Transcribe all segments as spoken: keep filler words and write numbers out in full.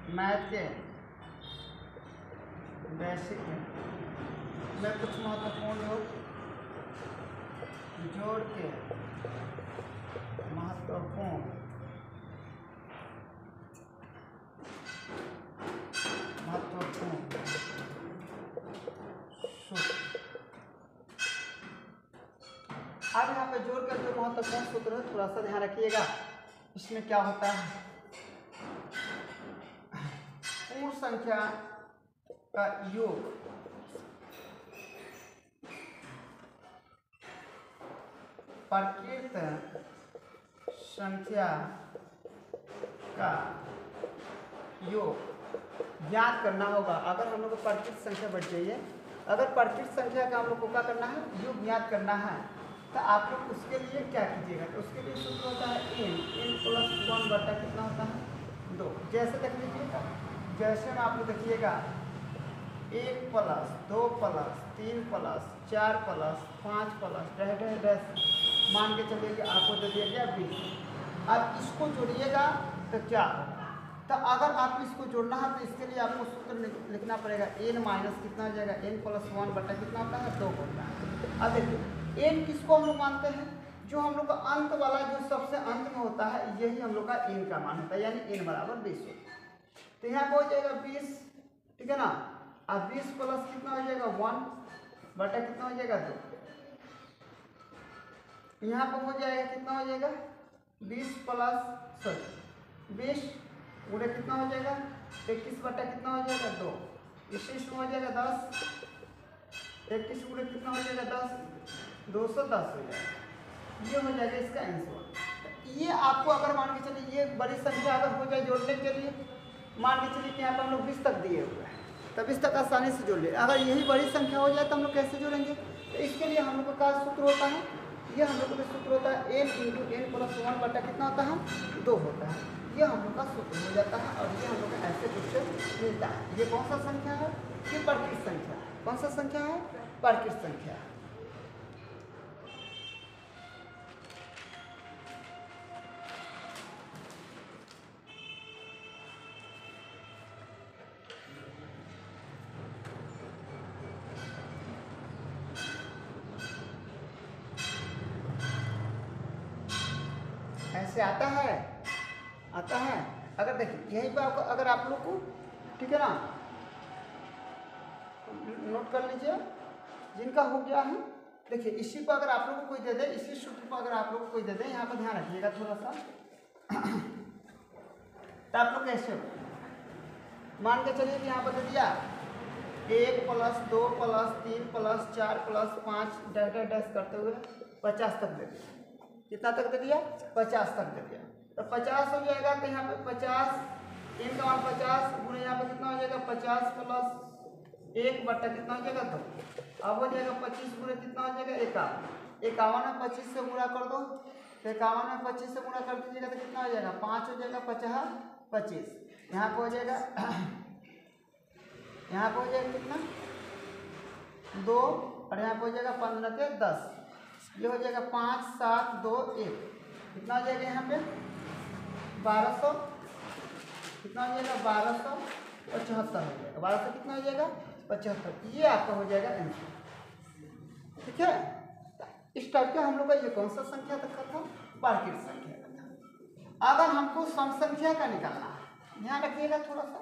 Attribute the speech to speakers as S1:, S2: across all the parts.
S1: Math के basic में कुछ महत्वपूर्ण योग जोड़ के महत्वपूर्ण महत्वपूर्ण सूत्र। अब यहाँ पे जोड़ कर जो महत्वपूर्ण सूत्र है थोड़ा सा ध्यान रखिएगा। इसमें क्या होता है, पूर्ण संख्या का योग प्रकृत संख्या का योग ज्ञात करना होगा। अगर हम लोग को प्रकृत संख्या बढ़ जाइए, अगर प्रकृत संख्या का हम लोग को क्या करना है, योग ज्ञात करना है, तो आप लोग उसके लिए क्या कीजिएगा, तो उसके लिए सूत्र होता है एन एन प्लस वन बटा कितना होता है, दो। जैसे देख लीजिएगा, जैसे में आप लोग देखिएगा एक प्लस दो प्लस तीन प्लस चार प्लस पाँच प्लस डैश डैश डैश मान के चलिए कि आपको दे दिया गया बीस। अब इसको जोड़िएगा तो क्या होगा, तो अगर आपको इसको जोड़ना है तो इसके लिए आपको सूत्र लिखना पड़ेगा एन माइनस कितना हो जाएगा, एन प्लस वन बटा कितना होता है, दो होता है। अब देखिए एन किसको हम लोग मानते हैं, जो हम लोग का अंत वाला जो सबसे अंत में होता है यही हम लोग का एन का मान होता है, यानी एन बराबर बीस होता है। तो यहाँ पर हो जाएगा बीस, ठीक है ना। अब बीस प्लस कितना हो जाएगा, वन बटा कितना हो जाएगा, दो। यहाँ पर हो जाएगा कितना हो जाएगा, बीस प्लस सॉरी बीस पूरे कितना हो जाएगा, इक्कीस बटा कितना हो जाएगा, दो। इक्कीस हो जाएगा दस, इक्कीस पूरे कितना हो जाएगा, दस, दो सौ दस हो जाएगा। ये हो जाएगा इसका आंसर। ये आपको अगर मान के चलिए ये बड़ी संख्या अगर हो जाए जोड़ने के लिए, मान के चलिए कि यहाँ पर हम लोग बीस तक दिए हुए हैं, तो बीस तक आसानी से जोड़ ले। अगर यही बड़ी संख्या हो जाए तो हम लोग कैसे जोड़ेंगे, तो इसके लिए हम लोग का सूत्र होता है, ये हम लोग का सूत्र होता है n into n plus one बटा कितना होता है, दो होता है। ये हम लोग का सूत्र हो जाता है और ये हम लोग का ऐसे कुछ मिलता है। ये कौन सा संख्या है, ये प्रकृत संख्या है। कौन सा संख्या है, प्रकृत संख्या है। ऐसे आता है, आता है। अगर देखिए यहीं पर आपको, अगर आप लोग को ठीक है ना, नोट कर लीजिए जिनका हो गया है। देखिए इसी पर अगर आप लोग को कोई दे दे, इसी सूत्र पर अगर आप लोग को कोई दे दे, यहाँ पर ध्यान रखिएगा थोड़ा सा। तो आप लोग कैसे मान के चलिए कि यहाँ पर दे दिया एक प्लस दो प्लस तीन प्लस चार प्लस पाँच डैश डैश डैश करते हुए पचास तक दे दिया। कितना तक दे दिया, पचास तक दे दिया। तो पचास हो जाएगा, तो यहाँ पे पचास एन का मान पचास गुणे यहाँ पे कितना हो जाएगा, पचास प्लस एक बट्टा कितना हो जाएगा, दो। अब हो जाएगा पच्चीस गुणे कितना हो जाएगा, इक्यावन। इक्यावन में पच्चीस से गुणा कर दो, तो इक्यावन में पच्चीस से गुणा कर दीजिएगा तो कितना हो जाएगा, पाँच हो जाएगा, पचास पच्चीस। यहाँ पर हो जाएगा, यहाँ पर हो जाएगा कितना, दो, और यहाँ पर हो जाएगा पंद्रह के दस। ये हो जाएगा पाँच सात दो एक, कितना हो जाएगा यहाँ पे, बारह सौ, कितना हो जाएगा, बारह सौ पचहत्तर हो जाएगा। बारह सौ कितना हो जाएगा, पचहत्तर। ये आपका हो जाएगा आंसर, ठीक है। इस टाइप का हम लोग का ये कौन सा संख्या तक का था, प्रकृत संख्या का था। अगर हमको सम संख्या का निकालना है, ध्यान रखिएगा थोड़ा सा,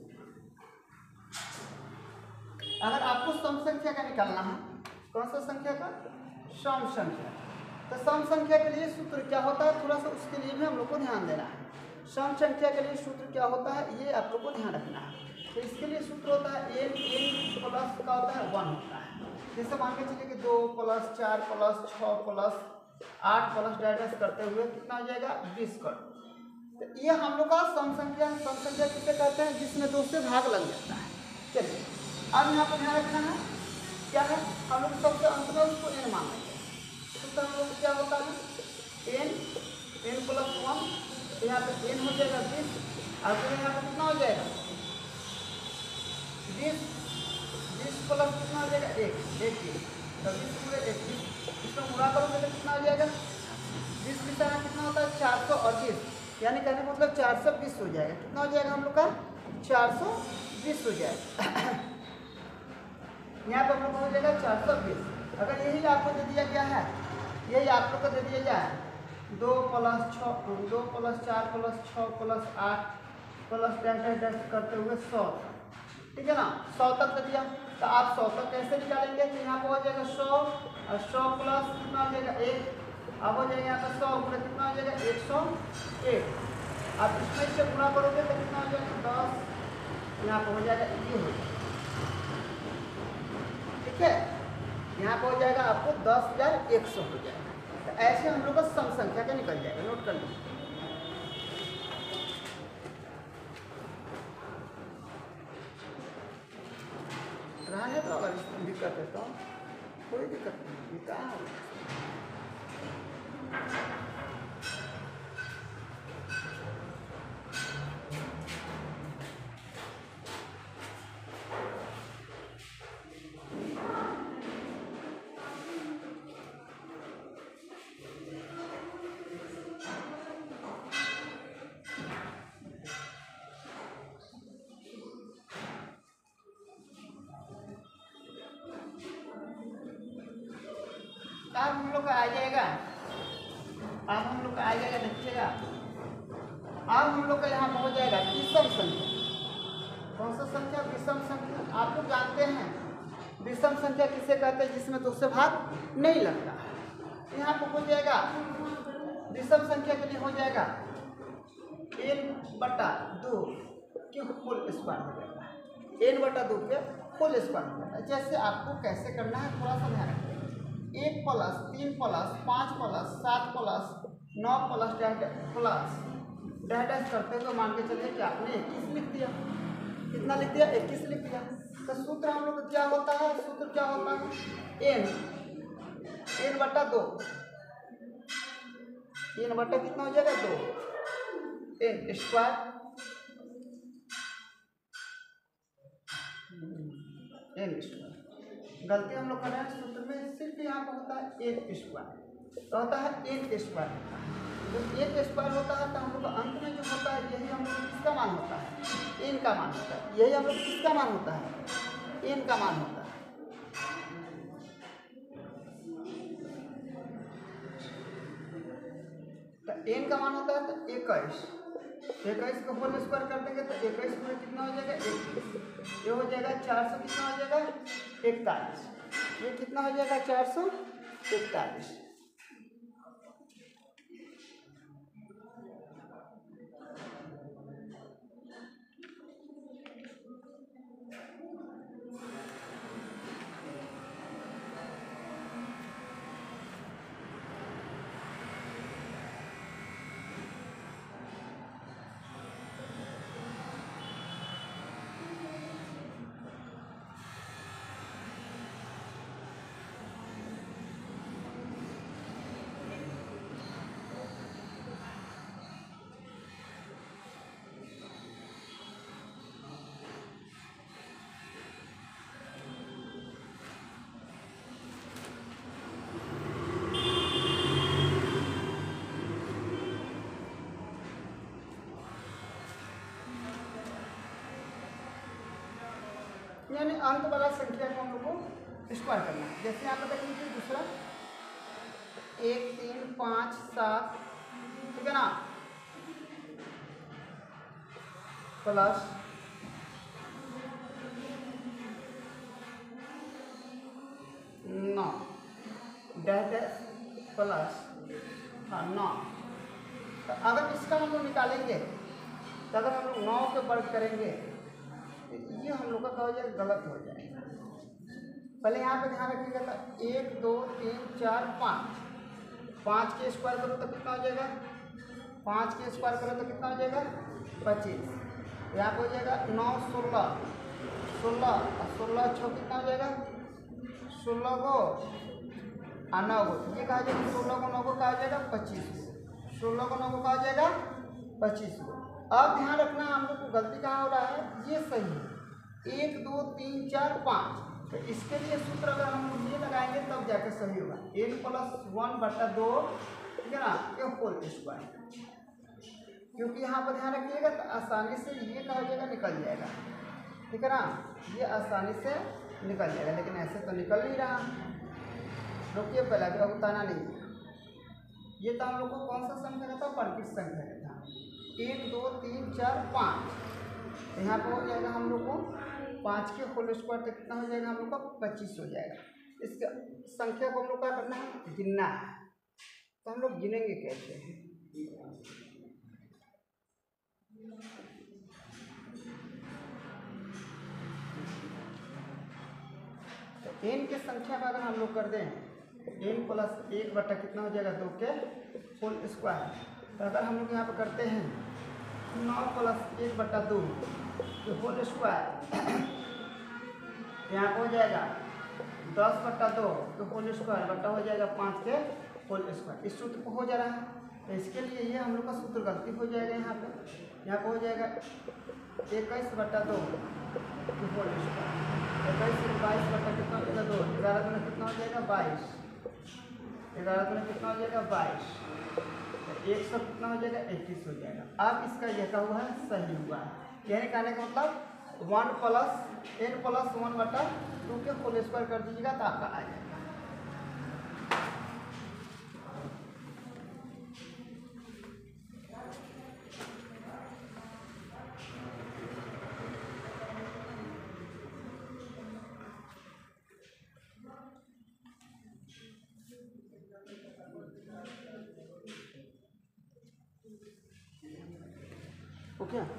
S1: अगर आपको सम संख्या का निकालना है, कौन सा संख्या का, सम संख्या। तो सम संख्या के लिए सूत्र क्या होता है, थोड़ा सा उसके लिए भी हम लोग को ध्यान देना है। सम संख्या के लिए सूत्र क्या होता है, ये आप लोग को ध्यान रखना है। तो इसके लिए सूत्र होता है एन एन प्लस का होता है वन होता है। जैसे मान के चलिए कि दो प्लस चार प्लस छः प्लस आठ प्लस डायरेक्ट करते हुए कितना हो जाएगा, बीस कर। तो ये हम लोग का सम संख्या, सम संख्या किसे कहते हैं, जिसमें दो से भाग लग जाता है। चलिए अब यहाँ पर ध्यान रखना है क्या है, हम लोग सबसे अंत में उसको एन मान लेंगे। तो हम लोग क्या होता है, एन एन प्लस वन, तो यहाँ पे एन हो जाएगा बीस, और फिर यहाँ पे कितना हो जाएगा, बीस, बीस प्लस कितना हो जाएगा, एक एक बीस, तो बीस पूरे एक बीस, इसको पूरा करोगे तो कितना हो जाएगा, बीस बीस कितना होता है, चार सौ अड़तीस, यानी कहने का मतलब चार सौ बीस हो जाएगा। कितना हो जाएगा हम लोग का, चार सौ बीस हो जाएगा। यहाँ पर हम लोग हो जाएगा चार सौ बीस। अगर यही आपको दे दिया गया है, यही आप लोग को दे दिया जाए दो प्लस छः, दो प्लस चार प्लस छः प्लस आठ प्लस डैश डैश करते हुए सौ, ठीक है ना, सौ तक दे दिया, तो आप सौ तक कैसे निकालेंगे? तो यहाँ पर हो जाएगा सौ और सौ प्लस कितना हो जाएगा एक, अब हो जाएगा यहाँ पर सौ प्लस कितना हो जाएगा एक सौ एक। आप इसमें से गुणा करोगे तो कितना हो जाएगा दस, यहाँ पर हो जाएगा ये हो जाएगा, ठीक है, यहाँ पर हो जाएगा आपको दस हजार एक सौ हो जाएगा। तो ऐसे हम लोग का सम संख्या का निकल जाएगा, नोट कर लीजिए। रहने तो अगर दिक्कत है तो कोई दिक्कत नहीं, कहाँ अब हम लोग का आ जाएगा, अब हम लोग का आ जाएगा, देखिएगा अब हम लोग का यहाँ पर हो जाएगा विषम संख्या। कौन सा संख्या? विषम संख्या। आप लोग जानते हैं विषम संख्या किसे कहते हैं? जिसमें दो से भाग नहीं लगता है। यहाँ पर हो जाएगा विषम संख्या के लिए हो जाएगा एन बटा दो के होल स्क्वायर हो जाएगा, एन बटा दो के होल स्क्वायर हो जाएगा। जैसे आपको कैसे करना है थोड़ा सा ध्यान रखिए। एक प्लस तीन प्लस पाँच प्लस सात प्लस नौ plus dash plus dash dash करते हुए मान के चलिए कि आपने इक्कीस लिख दिया। कितना लिख दिया? इक्कीस लिख दिया। तो सूत्र हम लोग क्या होता है? सूत्र क्या होता है? एन एन बटा दो, एन बटा कितना हो जाएगा? दो एन स्क्वायर, एन स्क्वायर। गलती हम लोग कर रहे हैं सूत्र में, सिर्फ यहाँ पर होता है एन स्क्वायर, तो होता है एन स्क्वायर। जब एन स्क्वायर होता है तो हम लोग अंत में जो होता है यही हम लोग किसका मान होता है? एन का मान होता है। यही हम लोग किसका मान होता है? एन का मान होता है। तो एन का मान होता है तो इक्कीस, इक्कीस को होल स्क्वायर कर देंगे तो इक्कीस में कितना हो जाएगा? इक्कीस। ये हो जाएगा चार सौ कितना हो जाएगा? इकतालीस। ये कितना हो जाएगा? चार सौ इकतालीस। यानी अंक वाला संख्या को हम लोग को स्क्वायर करना है। जैसे यहाँ पर देख लीजिए दूसरा एक तीन पाँच सात, ठीक है ना, प्लस नौ डैश डैश प्लस हाँ नौ। तो अगर इसका हम लोग निकालेंगे तो अगर हम लोग नौ के वर्ग करेंगे तो ये हम लोग का क्या हो जाएगा? गलत हो जाएगा। पहले यहाँ पे ध्यान रखिएगा था एक दो तीन चार पाँच, पाँच के स्क्वायर करो तो कितना हो जाएगा? पाँच के स्क्वायर करो तो कितना हो जाएगा? पच्चीस। यहाँ पे हो जाएगा नौ सोलह, सोलह और सोलह छः कितना हो जाएगा? सोलह को और नौ को, ये कहा जाएगा सोलह को नौ को कहा जाएगा पच्चीस, सोलह को नौ को कहा जाएगा पच्चीस को। अब ध्यान रखना हम लोग को गलती कहाँ हो रहा है? ये सही है, एक दो तीन चार पाँच। तो इसके लिए सूत्र अगर हम लोग ये लगाएंगे तब जाकर सही होगा। एन प्लस वन बटा दो, ठीक है ना, ये होल स्क्वायर। क्योंकि यहाँ पर ध्यान रखिएगा तो आसानी से ये क्या हो जाएगा, निकल जाएगा, ठीक है ना, ये आसानी से निकल जाएगा, लेकिन ऐसे तो निकल नहीं रहा। रुकिए पहले, अभी उतारना नहीं है। ये तो हम लोग को कौन सा संख्या का था, परकिट संख्या का था, एक दो तीन चार पाँच, तो यहाँ पर हो जाएगा हम लोग को पाँच के होल स्क्वायर तक कितना हो जाएगा, हम लोग का पच्चीस हो जाएगा। इसका संख्या को हम लोग क्या करना है, गिनना है। तो हम लोग गिनेंगे कैसे, तो एन के संख्या में अगर हम लोग कर दें एन प्लस एक बटा कितना हो जाएगा, दो के होल स्क्वायर। तो अगर हम लोग यहाँ पर करते हैं नौ प्लस एक बटा दो के होल स्क्वायर, यहाँ पर हो जाएगा दस बट्टा दो तो होल स्क्वायर बट्टा हो जाएगा पाँच के होल स्क्वायर। इस सूत्र को हो जा रहा है, तो इसके लिए ये हम लोग का सूत्र गलती हो जाएगा। यहाँ पे यहाँ पे हो जाएगा इक्कीस बट्टा दो होल स्क्वायर, इक्कीस बाईस बट्टा कितना हो जाएगा, दो, ग्यारह में कितना हो जाएगा, बाईस, ग्यारह में कितना हो जाएगा, बाईस, एक सौ कितना हो जाएगा, इक्कीस हो जाएगा। अब इसका यह क्या हुआ है, सही हुआ है। कहने कहने का मतलब one plus n plus one बटा टू के होल स्क्वायर कर दीजिएगा तो आपका आ जाएगा। Okay okay.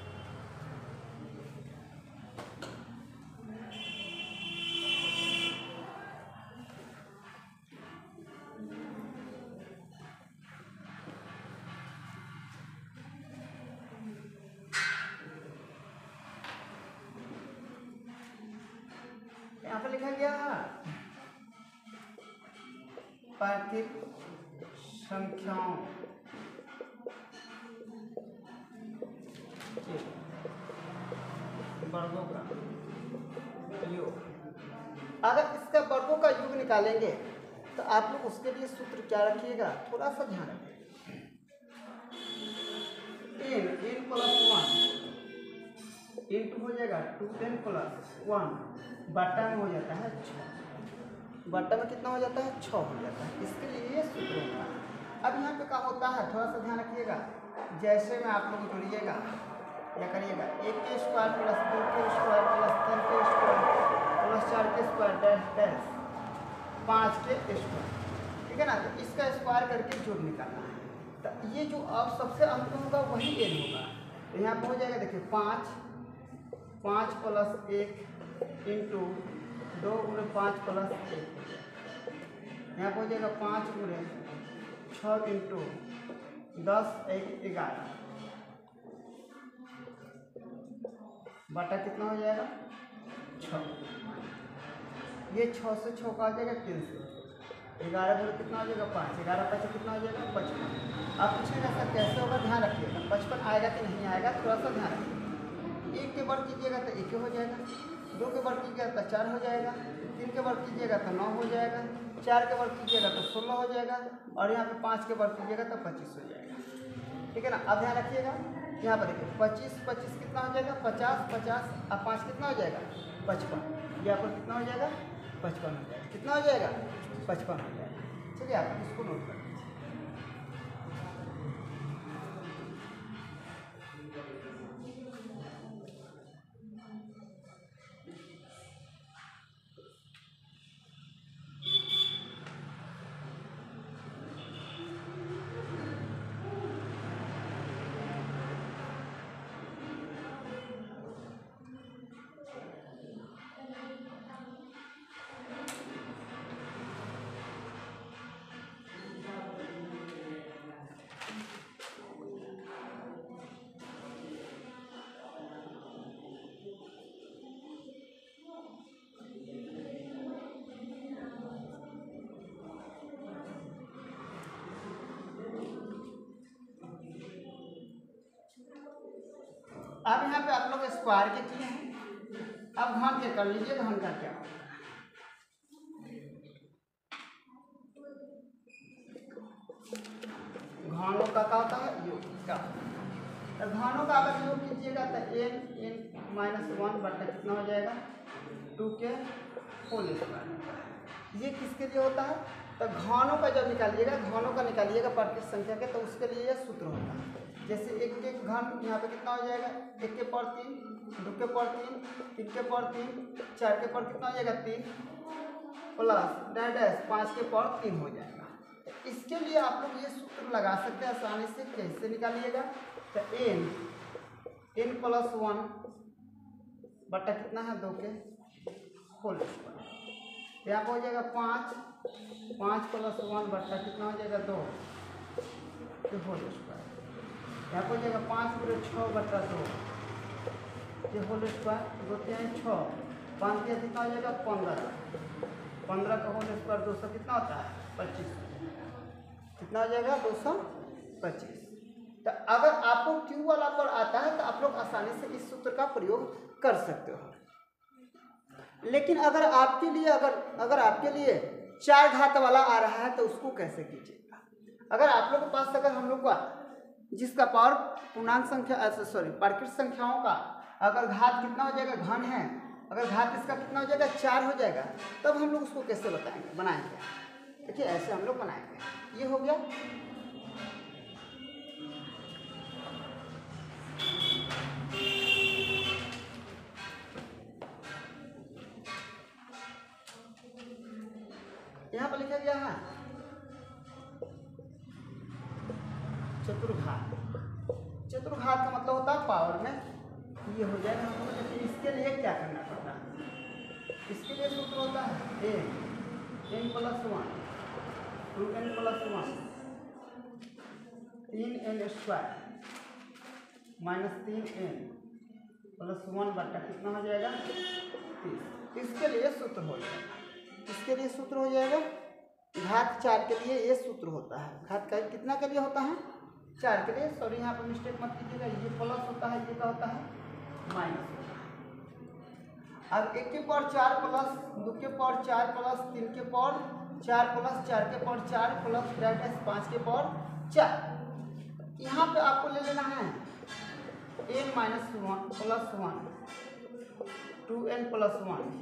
S1: यहाँ पर लिखा गया प्राकृत संख्याओं वर्गों का योग। अगर इसका वर्गों का योग निकालेंगे तो आप लोग उसके लिए सूत्र क्या रखिएगा, थोड़ा सा ध्यान रखिएगा। N n plus one into हो जाएगा टू एन प्लस वन बट्टा में हो जाता है छः, बट्टा में कितना हो जाता है, छः हो जाता है। इसके लिए ये सूत्र होता है। अब यहाँ पे क्या होता है, थोड़ा सा ध्यान रखिएगा। जैसे में आप लोग जोड़िएगा या करिएगा एक के स्क्वायर प्लस दो के स्क्वायर प्लस तीन के स्क्वायर प्लस चार के स्क्वायर डैश डैश पाँच के स्क्वायर, ठीक है ना। तो इसका स्क्वायर करके जोड़ निकालना है। तो ये जो अब सबसे अंत में होगा वही एन होगा। तो यहाँ पर हो जाएगा, देखिए पाँच पाँच प्लस एक इंटू दो गुणे पाँच प्लस एक, यहाँ पर हो जाएगा पाँच गुणे छः इंटू दस एक ग्यारह बटा कितना हो जाएगा, छः। ये छः से छः का आ जाएगा तीन से, ग्यारह गुणे कितना हो जाएगा, पाँच, ग्यारह पचास कितना हो जाएगा, पचपन। आप पूछेगा सर कैसे होगा, ध्यान रखिएगा पचपन आएगा कि नहीं आएगा, थोड़ा सा ध्यान रखिएगा। एक के वर्ग कीजिएगा तो एक हो जाएगा, दो के वर्ग कीजिएगा तो चार हो जाएगा, तीन के वर्ग कीजिएगा तो नौ हो जाएगा, चार के वर्ग कीजिएगा तो सोलह हो जाएगा, और यहाँ पे पाँच के वर्ग कीजिएगा तो पच्चीस हो जाएगा, ठीक है ना। अब ध्यान रखिएगा, यहाँ पर देखिए पच्चीस पच्चीस कितना हो जाएगा, पचास पचास, अब पाँच कितना हो जाएगा, पचपन, ये आपको कितना हो जाएगा, पचपन हो जाएगा, कितना हो जाएगा, पचपन हो जाएगा। चलिए आप इसको नोट कर लीजिए। अब यहाँ पे आप लोग स्क्वायर के किए हैं, अब घन के कर लीजिए, घन का क्या होगा, घनों का क्या होता है, योग का। घनों का अगर योग कीजिएगा तो एन एन माइनस वन बटा कितना हो जाएगा टू के होल स्क्वायर। ये किसके लिए होता है? तो घनों का जब निकालिएगा, घनों का निकालिएगा प्राकृतिक संख्या के, तो उसके लिए यह सूत्र होता है। जैसे एक के घन यहाँ पे कितना हो जाएगा, एक के पर तीन, दो के पर तीन, तीन के पर तीन, चार के पर कितना हो जाएगा तीन, प्लस डैश डैश पाँच के पर तीन हो जाएगा। इसके लिए आप लोग ये सूत्र लगा सकते हैं आसानी से। कैसे निकालिएगा? तो एन एन प्लस वन बटा कितना है दो के होल स्क्वायर। यहाँ पर हो जाएगा पाँच, पाँच प्लस वन बटा कितना हो जाएगा दो के होल स्क्वायर। यहाँ पर हो जाएगा पाँच पूरे छः बटा दो के होल स्क्वायर। दो तीन छः, पाँच के कितना हो जाएगा पंद्रह, पंद्रह का होल स्क्वायर दो सौ कितना होता है पच्चीस, कितना हो जाएगा दो सौ पच्चीस। तो अगर आपको क्यू वाला पर आता है तो आप लोग आसानी से इस सूत्र का प्रयोग कर सकते हो। लेकिन अगर आपके लिए अगर अगर आपके लिए चार घात वाला आ रहा है तो उसको कैसे कीजिएगा? अगर आप लोग के पास अगर हम लोग का जिसका पावर पूर्णांक संख्या सॉरी प्राकृतिक संख्याओं का अगर घात कितना हो जाएगा घन है, अगर घात इसका कितना हो जाएगा चार हो जाएगा, तब हम लोग उसको कैसे बताएंगे बनाएंगे? देखिए ऐसे हम लोग बनाएंगे। ये हो गया। यहाँ पर लिखा गया है चतुर्घात। चतुर्घात का मतलब होता है पावर में ये हो जाएगा। मतलब इसके लिए क्या करना पड़ता है? इसके लिए सूत्र होता है a n plus one two n plus one तीन एन स्क्वायर माइनस तीन एन प्लस वन बटा कितना हो जाएगा तीस। इसके लिए सूत्र हो जाएगा। इसके लिए सूत्र हो जाएगा घात चार के लिए ये सूत्र होता है। घात का कितना के लिए होता है? चार के लिए। सॉरी यहाँ पर मिस्टेक मत कीजिएगा, ये प्लस होता है, ये क्या होता है माइनस होता है। अब एक के पावर चार प्लस दो के पावर चार प्लस तीन के पावर चार प्लस चार के पावर चार प्लस ब्रैकेट पाँच के पावर चार। यहाँ पे आपको ले लेना है n minus one plus one two n plus one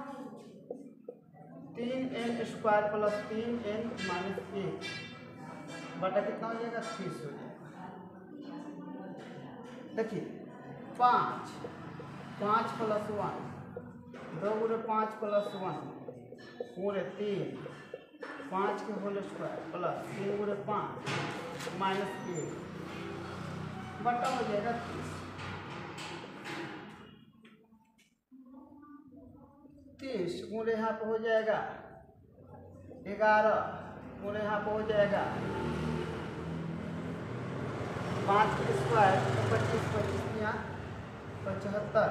S1: तीन एन स्क्वायर प्लस तीन एन माइनस एक बटा कितना हो जाएगा तीस हो जाएगा। देखिए पाँच पाँच प्लस वन दो गुणे पाँच प्लस वन पूरे तीन पाँच के होल स्क्वायर प्लस तीन गुणे पाँच माइनस एक बटा हो जाएगा तीस। तीस गुणे यहाँ पर हो जाएगा ग्यारह गुणे यहाँ पर हो जाएगा पाँच के स्क्वायर पच्चीस पच्चीस यहाँ पचहत्तर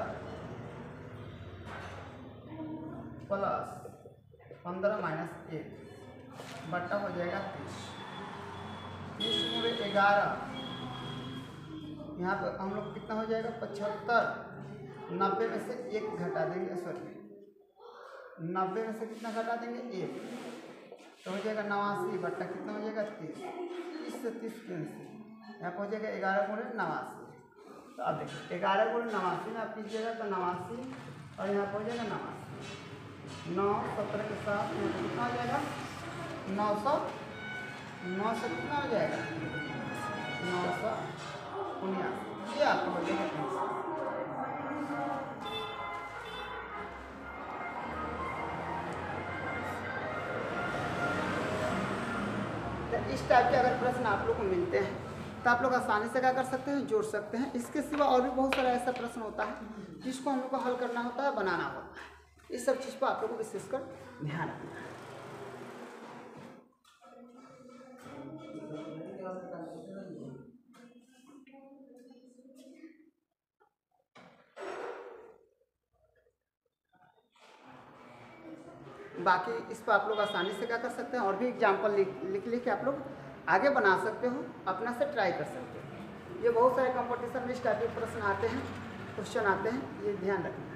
S1: प्लस पंद्रह माइनस एक बटा हो जाएगा तीस। तीस गुणे ग्यारह यहाँ पर हम लोग कितना हो जाएगा पचहत्तर, नब्बे में से एक घटा देंगे सॉरी नब्बे में से कितना घटा देंगे एक, तो हो जाएगा नवासी बट्टा कितना हो जाएगा तीस। तीस से तीस कैंसिल, यहाँ पर हो जाएगा ग्यारह गुणे नवासी। तो अब देखिए ग्यारह गुणे नवासी में आप कीजिएगा तो नवासी और यहाँ पर हो जाएगा नवासी। नौ सत्रह के साथ यहाँ पर कितना हो जाएगा नौ सौ, नौ सौ कितना हो जाएगा नौ सौ उन्यासी। ये आपको हो जाएगा। इस टाइप के अगर प्रश्न आप लोग को मिलते हैं तो आप लोग आसानी से क्या कर सकते हैं जोड़ सकते हैं। इसके सिवा और भी बहुत सारा ऐसा प्रश्न होता है जिसको हम लोग को हल करना होता है बनाना होता है। इस सब चीज़ पर आप लोग को विशेषकर ध्यान रखना है। बाकी इस पर आप लोग आसानी से क्या कर सकते हैं और भी एग्जाम्पल लिख लिख लिख के आप लोग आगे बना सकते हो, अपना से ट्राई कर सकते हो। ये बहुत सारे कंपटीशन में इस टाइप के प्रश्न आते हैं, क्वेश्चन आते हैं, ये ध्यान रखना।